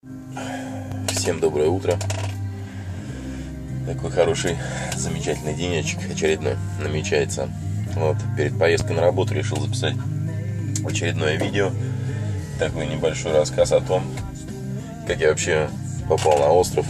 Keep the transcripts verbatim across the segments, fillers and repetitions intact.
Всем доброе утро. Такой хороший, замечательный денечек очередной намечается. Вот, перед поездкой на работу решил записать очередное видео. Такой небольшой рассказ о том, как я вообще попал на остров.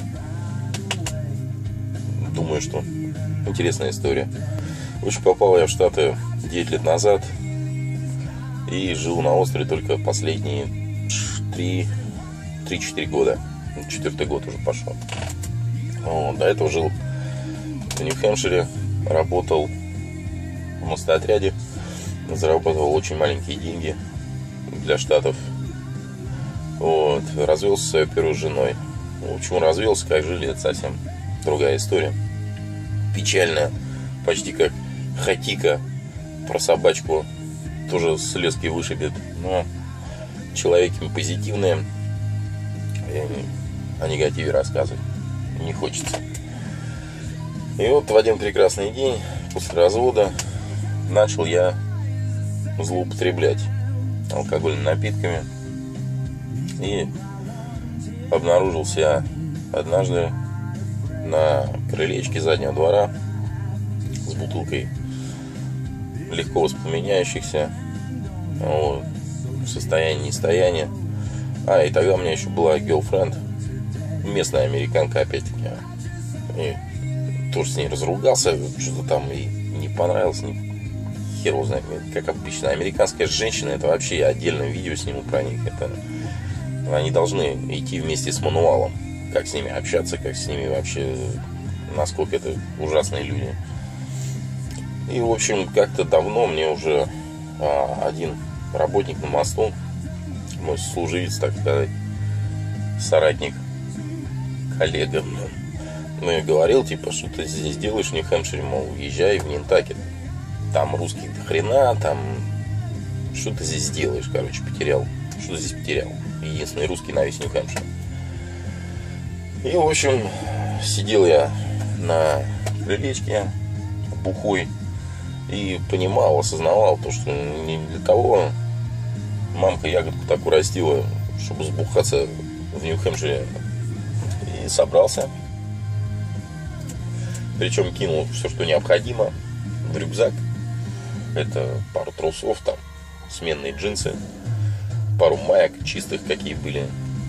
Думаю, что интересная история. В общем, попал я в Штаты девять лет назад и жил на острове только последние три-четыре года. Четвертый год уже пошел. Вот, до этого жил в Нью-Хэмпшире, работал в мотоотряде, заработал очень маленькие деньги для Штатов. Вот, развелся со своей первой женой. Почему развелся, как жили, это совсем другая история. Печальная, почти как Хатика про собачку, тоже слезки вышибет. Но человеки позитивные, о негативе рассказывать не хочется. И вот в один прекрасный день после развода начал я злоупотреблять алкогольными напитками и обнаружил себя однажды на крылечке заднего двора с бутылкой легко воспламеняющихся, вот, в состоянии нестояния. А, и тогда у меня еще была girlfriend, местная американка, опять-таки. И тоже с ней разругался, что-то там и не понравилось, не хер его знает, как обычно. Американская женщина, это вообще я отдельное видео сниму про них. Это они должны идти вместе с мануалом, как с ними общаться, как с ними вообще, насколько это ужасные люди. И, в общем, как-то давно мне уже а, один работник на мосту, мой служивец, так сказать, соратник, коллега, ну и говорил, типа, что ты здесь делаешь в Нью-Хэмпшире, мол, уезжай в Нантакет, там русских до хрена, там, что ты здесь делаешь, короче, потерял, что ты здесь потерял, единственный русский на весь Нью-Хэмпшир. И, в общем, сидел я на крылечке бухой и понимал, осознавал то, что не для того мамка ягодку так урастила, чтобы сбухаться в Нью-Хэмпшире. И собрался. Причем кинул все, что необходимо, в рюкзак. Это пару трусов, там, сменные джинсы, пару маек чистых, какие были.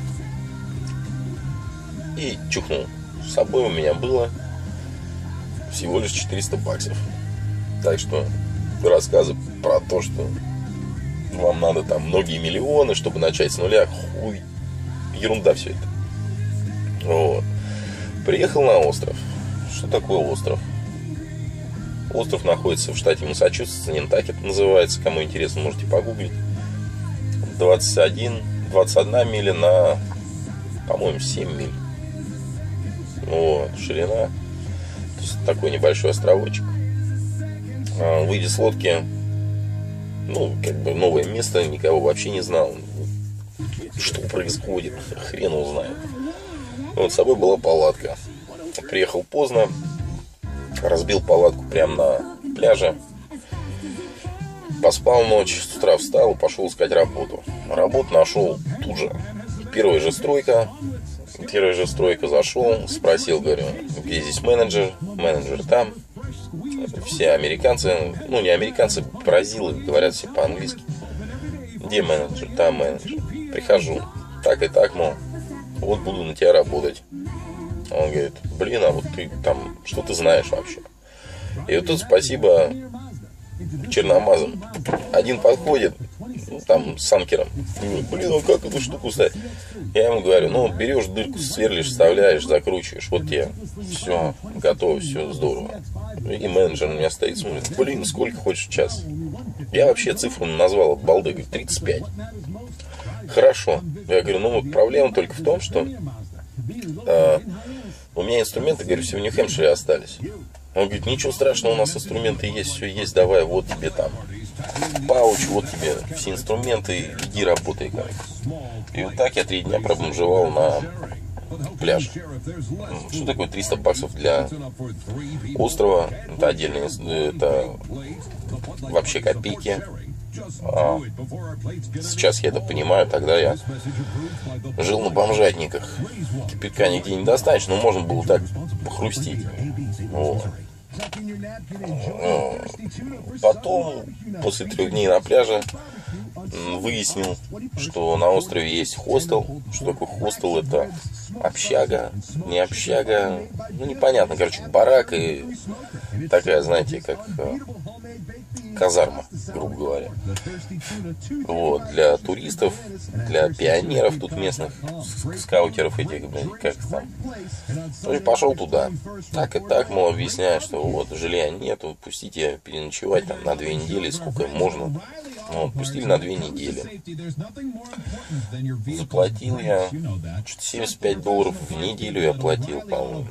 И чухнул. С собой у меня было всего лишь четыреста баксов. Так что рассказы про то, что вам надо там многие миллионы, чтобы начать с нуля, хуй, ерунда все это. Вот. Приехал на остров. Что такое остров? Остров находится в штате Массачусетс, Нантакет называется. Кому интересно, можете погуглить. двадцать один, двадцать одна миля на, по-моему, семь миль. Вот, ширина. То есть такой небольшой островочек. Выйдя с лодки, ну, как бы новое место, никого вообще не знал. Что происходит, хрен его знает. Вот, с собой была палатка. Приехал поздно, разбил палатку прямо на пляже. Поспал ночь, с утра встал, пошел искать работу. Работу нашел тут же. Первая же стройка. Первая же стройка зашел, спросил, говорю, где здесь менеджер? Менеджер там. Все американцы, ну не американцы, бразилы, говорят все по-английски. Где менеджер? Там менеджер. Прихожу, так и так, мол, вот буду на тебя работать. Он говорит, блин, а вот ты там, что ты знаешь вообще? И вот тут спасибо черномазам. Один подходит, ну, там, с анкером. Говорит, блин, а как эту штуку ставить? Я ему говорю, ну, берешь дырку, сверлишь, вставляешь, закручиваешь. Вот тебе все готово, все здорово. И менеджер у меня стоит, смотрит, блин, сколько хочешь в час? Я вообще цифру назвал от балды, говорит, тридцать пять. Хорошо. Я говорю, ну вот проблема только в том, что э, у меня инструменты, говорю, все в Нью-Хэмпшире остались. Он говорит, ничего страшного, у нас инструменты есть, все есть, давай, вот тебе там пауч, вот тебе все инструменты, иди работай, короче. И вот так я три дня пробомжевал на пляже. Что такое триста баксов для острова? Это отдельно, это вообще копейки. А сейчас я это понимаю, тогда я жил на бомжатниках. Кипятка нигде не достанешь, но можно было так похрустить. Вот. Потом, после трех дней на пляже, выяснил, что на острове есть хостел. Что такое хостел? Это общага, не общага, ну непонятно, короче, барак и такая, знаете, как казарма, грубо говоря. Вот, для туристов, для пионеров тут местных, скаутеров этих, блин, как там. Ну и пошел туда. Так и так, мол, объясняю, что вот, жилья нету, пустите переночевать там на две недели, сколько можно. Ну, вот, пустили на две недели. Заплатил я что-то семьдесят пять долларов в неделю я платил, по-моему.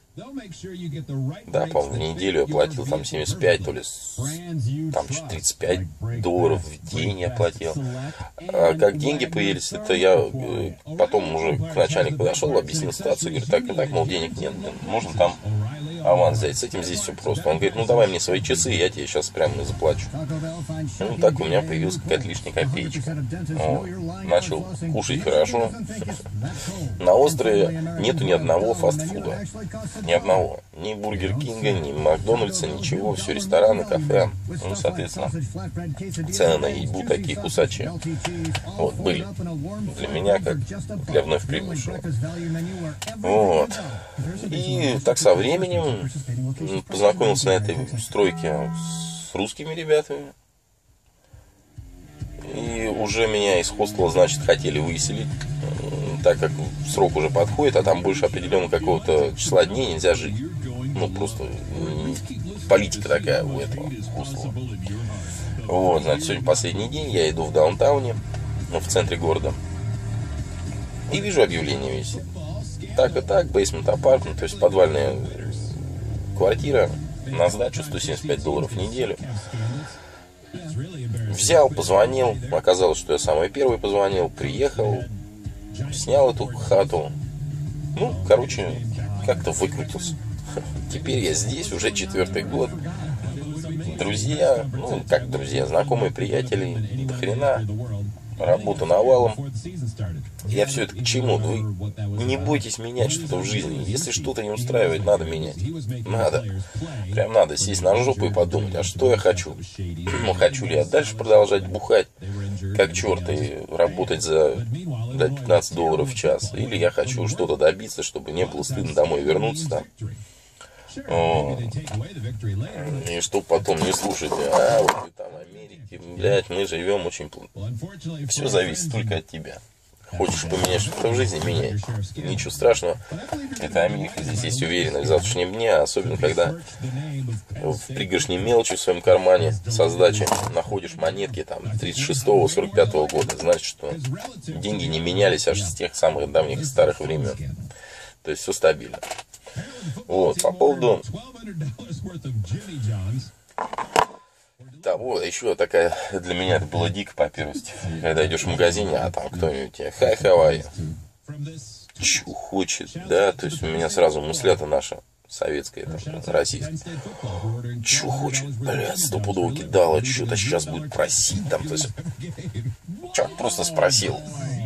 Да, по-моему, в неделю я платил там семьдесят пять, то ли там тридцать пять долларов в день я платил. А как деньги появились, это я потом уже к начальнику подошел, объяснил ситуацию, говорю, так и так, мол, денег нет, можно там аванс взять. С этим здесь все просто. Он говорит, ну давай мне свои часы, я тебе сейчас прямо и заплачу. Ну так у меня появилась какая-то лишняя копеечка. Ну, начал кушать хорошо. На острове нету ни одного фастфуда. Ни одного. Ни Бургер Кинга, ни Макдональдса, ничего. Все рестораны, кафе. Ну, соответственно, цены на еду такие кусачие. Вот, были. Для меня, как для вновь прибывшего. Вот. И так со временем познакомился на этой стройке с русскими ребятами. И уже меня из хостела, значит, хотели выселить, так как срок уже подходит, а там больше определенного какого-то числа дней нельзя жить. Ну, просто политика такая у этого хостела. Вот, значит, сегодня последний день, я иду в даунтауне, ну, в центре города, и вижу объявление висит. Так и так, бейсмент апартмент, то есть подвальная квартира на сдачу сто семьдесят пять долларов в неделю. Взял, позвонил, оказалось, что я самый первый позвонил, приехал, снял эту хату. Ну, короче, как-то выкрутился. Теперь я здесь уже четвертый год. Друзья, ну, как друзья, знакомые, приятели, до хрена. Работа навалом. Я все это к чему? Вы не бойтесь менять что-то в жизни. Если что-то не устраивает, надо менять. Надо. Прям надо сесть на жопу и подумать, а что я хочу? Ну, хочу ли я дальше продолжать бухать, как черт, и работать за пятнадцать долларов в час? Или я хочу что-то добиться, чтобы не было стыдно домой вернуться там. О, и чтобы потом не слушать, а вот ты там в Америке, блядь, мы живем очень плохо. Все зависит только от тебя. Хочешь поменять что-то в жизни, меняй. Ничего страшного. Это Америка, здесь есть уверенность в завтрашнем дне, особенно когда в пригоршне мелочи в своем кармане со сдачи находишь монетки там тридцать шестого сорок пятого года. Значит, что деньги не менялись аж с тех самых давних старых времен. То есть все стабильно. Вот, по поводу того, еще такая, для меня это было дико по первости, когда идешь в магазине, а там кто-нибудь тебе хай, хавай, чё хочет, да, то есть у меня сразу мысля-то наша советская, там, российская, чё хочет, блядь, стопудово кидала, что-то сейчас будет просить, там, то есть, чё, просто спросил.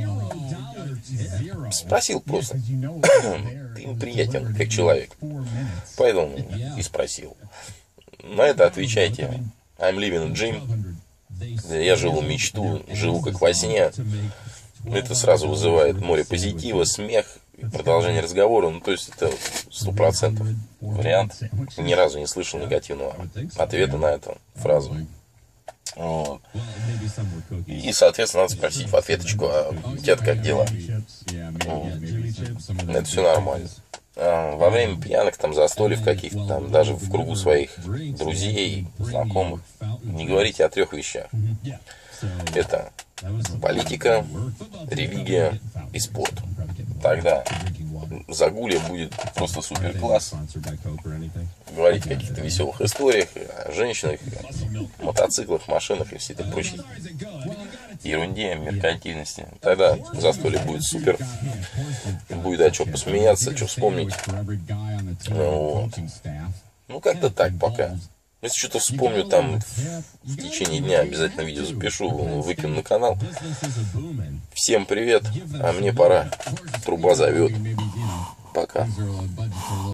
Спросил просто. Ты им приятен, как человек. Поэтому и спросил. На это отвечайте. I'm living a dream. Я живу мечту, живу как во сне. Это сразу вызывает море позитива, смех, продолжение разговора. Ну, то есть это сто процентов вариант. Ни разу не слышал негативного ответа на эту фразу. Вот. И, соответственно, надо спросить в ответочку, а у тебя-то как дела? Вот. Это все нормально. А во время пьянок, там, застольев каких-то, там, даже в кругу своих друзей, знакомых, не говорите о трех вещах. Это политика, религия и спорт. Тогда загулье будет просто супер класс. Говорить о каких-то веселых историях, о женщинах, о мотоциклах, машинах и всей этой прочей ерунде, меркантильности. Тогда застолье будет супер. Будет о чем посмеяться, о чем вспомнить. Вот. Ну, как-то так пока. Если что-то вспомню, там в течение дня обязательно видео запишу, выкину на канал. Всем привет, а мне пора. Труба зовет. Пока.